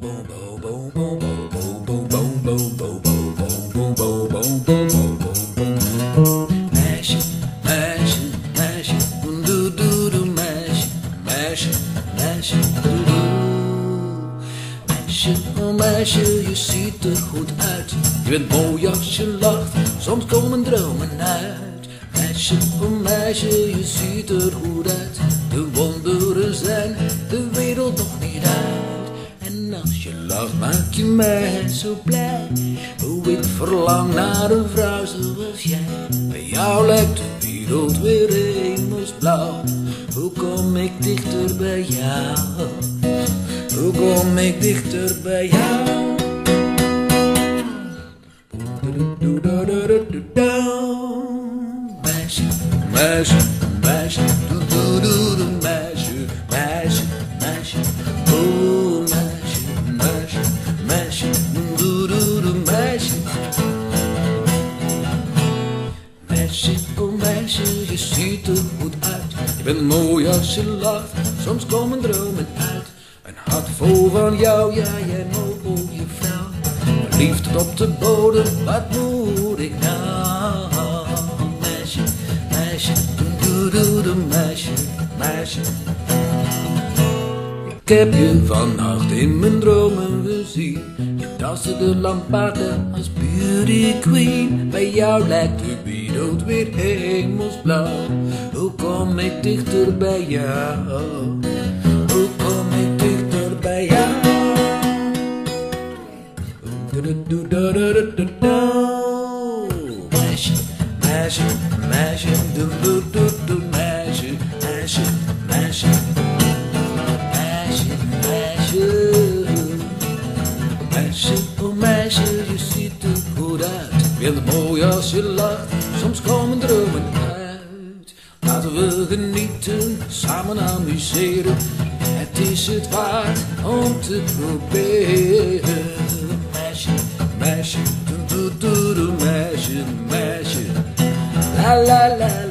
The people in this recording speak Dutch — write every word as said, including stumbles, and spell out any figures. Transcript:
Meisje, meisje, meisje, doe doe doe meisje, meisje, meisje, doe doe. Meisje, oh meisje, je ziet er goed uit. Je bent mooi als je lacht, soms komen dromen uit. Meisje, oh meisje, je ziet er goed uit. De wonderen zijn de wereld nog niet uit. En als je lacht maak je mij zo blij. Hoe ik verlang naar een vrouw zoals jij. Bij jou lijkt de wereld weer hemelsblauw. Hoe kom ik dichter bij jou? Hoe kom ik dichter bij jou? Meisje, meisje, meisje, doe doe doe doe meisje, meisje, meisje, oh meisje, meisje, meisje, doe doe doe meisje. Meisje, oh meisje, je ziet er goed uit. Je bent mooi als je lacht, soms komen dromen uit. Een hart vol van jou, ja jij mooie vrouw. Verliefd tot op de bodem, wat moet ik nou? Meisje, meisje, doe doe doe meisje, meisje. Ik heb je vannacht in mijn dromen gezien. Je danste de lamparten als beauty queen. Bij jou lijkt de wereld weer hemelsblauw. Hoe kom ik dichter bij jou? Hoe kom ik dichter bij jou? Meisje, meisje, meisje, doe doe doe doe meisje, meisje, meisje, meisje, meisje, meisje, oh meisje, je ziet er goed uit. Je bent mooi als je lacht, soms komen dromen uit. Laten we genieten, samen amuseren. Het is het waard om te proberen. Meisje, meisje, doe doe doe meisje, meisje, la la la.